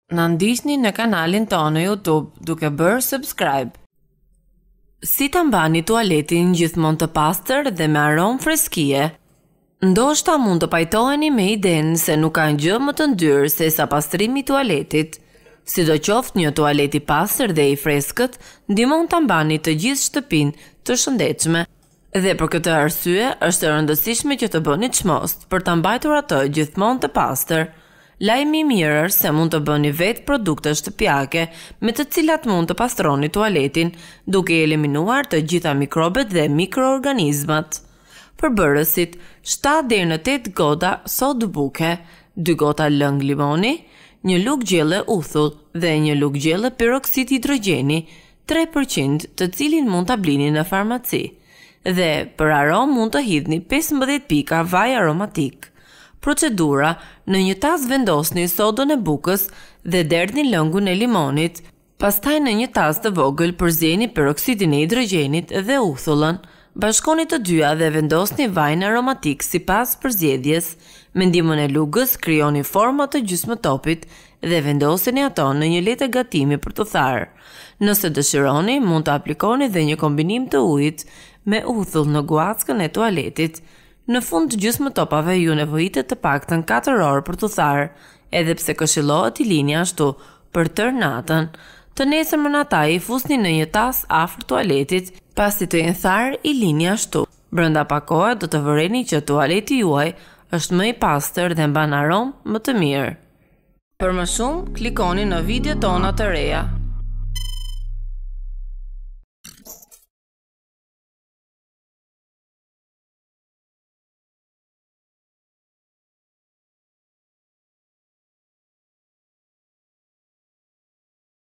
Na ndiqni në kanalin tonë YouTube duke bërë subscribe. Si ta mbani tualetin gjithmonë të pastër dhe me aromë freskie? Ndoshta mund të pajtoheni me idenë se nuk ka gjë më të ndyrë se sa pastrimi i tualetit. Sidoqoftë një tualet i pastër dhe i freskët ndihmon ta mbani të gjithë shtëpinë të shëndetshme. Dhe për këtë arsye është e rëndësishme që të bëni çmost për ta mbajtur atë gjithmonë të pastër. Lajmi i mirë është se mund të bëni vetë produkte shtëpiake me të cilat mund të pastroni tualetin, duke eliminuar të gjitha mikrobet dhe mikroorganizmat. Përbërësit: 7 deri në 8 goda sodë buke, 2 gota lëng limoni, 1 lugë gjelle uthull dhe 1 lugë gjelle peroksid hidrogjeni, 3%, të cilin mund ta blini në farmaci. Dhe për aromë mund të hidhni 15 pika vaj aromatik. Procedura: në një tas vendosni sodën e bukës dhe derdhni lëngun e limonit, pastaj në një tas të vogël përzjeni peroksidin e hidrogjenit dhe uthullën. Bashkoni të dyja dhe vendosni vajin aromatik sipas përzjedhjes. Me ndihmën e lugës krijoni forma të gjysmëtopit dhe vendoseni ato në një letë gatimi për të tharë. Nëse dëshironi, mund të aplikoni dhe një kombinim të ujit me uthull në guackën e tualetit. Në fund të gjysmëtopave ju nevojitet të paktën 4 orë për të tharë, edhe pse këshillohet i lini ashtu për tërë natën. Të nesërmën ata i fusni në një tas afër tualetit, pasi të jenë tharë i lini ashtu. Brenda pak kohe do të vëreni që tualeti juaj është më i pastër dhe mban aromë më të mirë. Për më shumë, klikoni në video tona të reja.